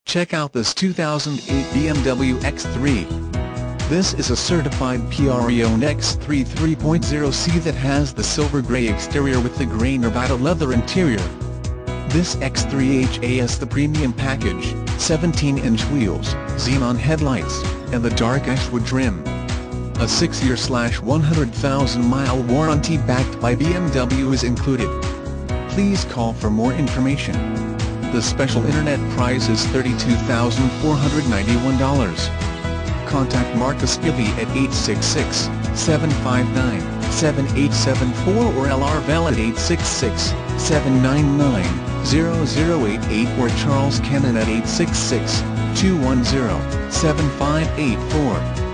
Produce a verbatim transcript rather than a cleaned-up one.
Check out this two thousand eight B M W X three. This is a certified pre-owned X three three point oh C that has the silver grey exterior with the grey Nevada leather interior. This X three has the premium package, seventeen inch wheels, xenon headlights, and the dark ashwood trim. A six year one hundred thousand mile warranty backed by B M W is included. Please call for more information. The special internet price is thirty-two thousand four hundred ninety-one dollars. Contact Marcus Givey at eight six six, seven five nine, seven eight seven four or L R Vel at eight six six, seven nine nine, zero zero eight eight or Charles Cannon at eight six six, two one zero, seven five eight four.